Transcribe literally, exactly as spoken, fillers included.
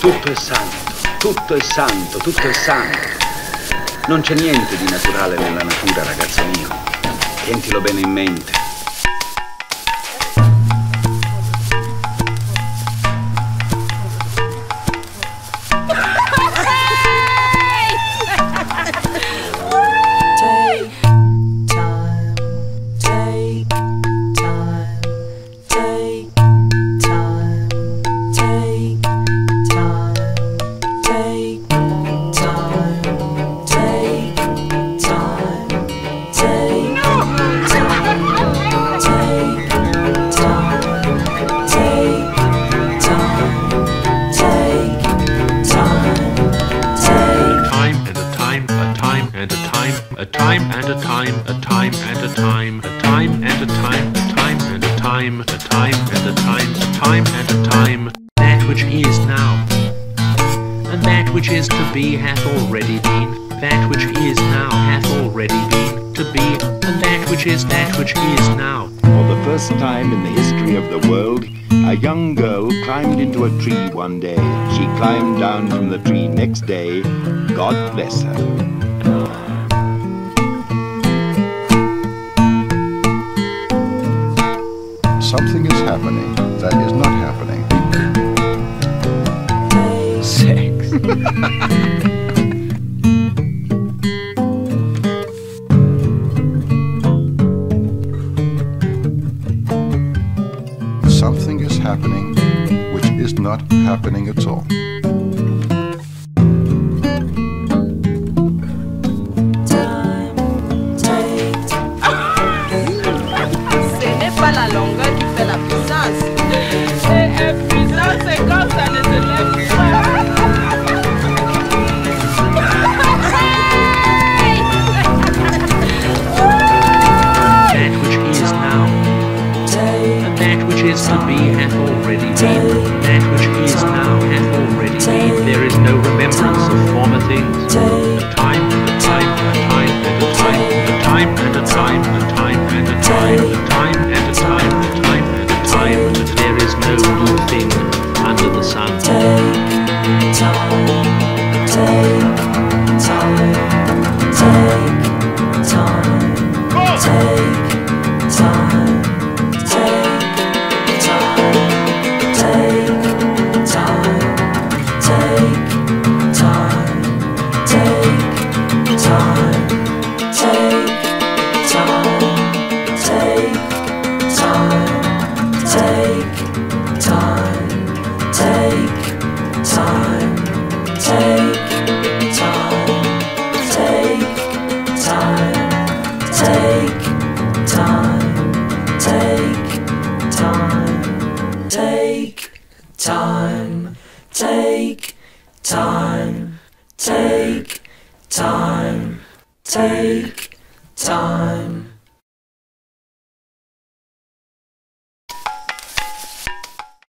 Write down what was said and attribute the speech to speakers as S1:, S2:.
S1: Tutto è santo, tutto è santo, tutto è santo. Non c'è niente di naturale nella natura, ragazzo mio. Tientilo bene in mente.
S2: A time and a time, a time and a time, a time and a time, a time and a time, a time and a time, a time and a time. That which is now, and that which is to be hath already been. That which is now hath already been to be, and that which is that which is now.
S3: For the first time in the history of the world, a young girl climbed into a tree one day. She climbed down from the tree next day. God bless her.
S4: Something is happening that is not happening.
S1: Sex.
S4: Something is happening which is not happening at all.
S5: La longueur qui fait la puissance. Et puissance, c'est comme ça ne se lève pas.
S2: That which is now, and that which is to be hath already been. That which is now hath already been. There is no remembrance of former things. A time, a time, a time, and a time, a time and a time, a time and a time, a time and a time, a time and a time, and there is no new thing under the sun.
S6: Take time, take time, take time, take time, take time, take time, take time, take time, take time, take time, take time, take time, take time, take time, take time, take time, take time, take time, take time, take time.